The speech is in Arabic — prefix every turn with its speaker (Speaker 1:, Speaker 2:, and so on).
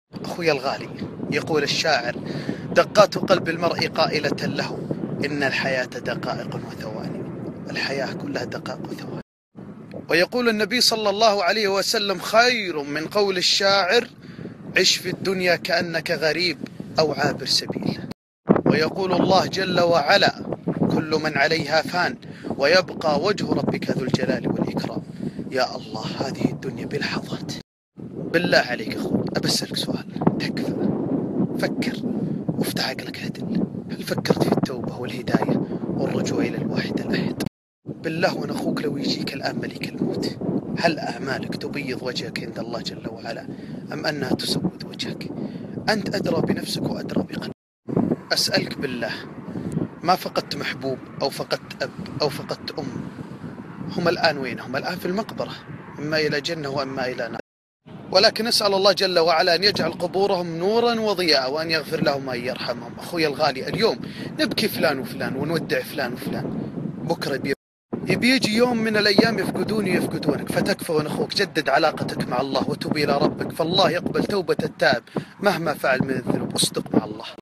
Speaker 1: أخوي الغالي، يقول الشاعر: دقات قلب المرء قائلة له إن الحياة دقائق وثواني. الحياة كلها دقائق وثواني. ويقول النبي صلى الله عليه وسلم: خير من قول الشاعر: عش في الدنيا كأنك غريب أو عابر سبيل. ويقول الله جل وعلا: كل من عليها فان ويبقى وجه ربك ذو الجلال والإكرام. يا الله، هذه الدنيا بلحظات. بالله عليك أخوي، أبسألك سؤال، تكفى؟ فكر وافتح عقلك عدل. هل فكرت في التوبة والهداية والرجوع إلى الواحد الأحد؟ بالله وأنا أخوك، لو يجيك الآن ملك الموت، هل أعمالك تبيض وجهك عند الله جل وعلا أم أنها تسود وجهك؟ أنت أدرى بنفسك وأدرى بقلبك. أسألك بالله، ما فقدت محبوب أو فقدت أب أو فقدت أم؟ هم الآن وين؟ هم الآن في المقبرة، إما إلى جنة وإما إلى نار. ولكن نسأل الله جل وعلا أن يجعل قبورهم نورا وضياء وأن يغفر لهم وأن يرحمهم. أخوي الغالي، اليوم نبكي فلان وفلان ونودع فلان وفلان، بكرة يبي يجي يوم من الأيام يفقدوني ويفقدونك، فتكفى وأنا أخوك. جدد علاقتك مع الله وتوب إلى ربك، فالله يقبل توبة التائب مهما فعل من الذنوب. اصدق